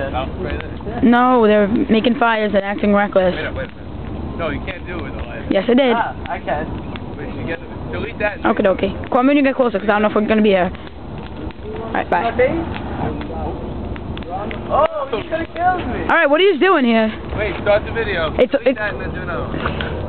then. I'll spray this. No, they're making fires and acting reckless. Wait a minute. No, you can't do it with a lighter. Yes, I did. Ah, I can. Wait, you get delete that. Okay, okay. Call me when you get closer, because I don't know if we're going to be here. Alright, bye. Oh, you could have killed me. Alright, what are you doing here? Wait, start the video. It's delete that and then do another one.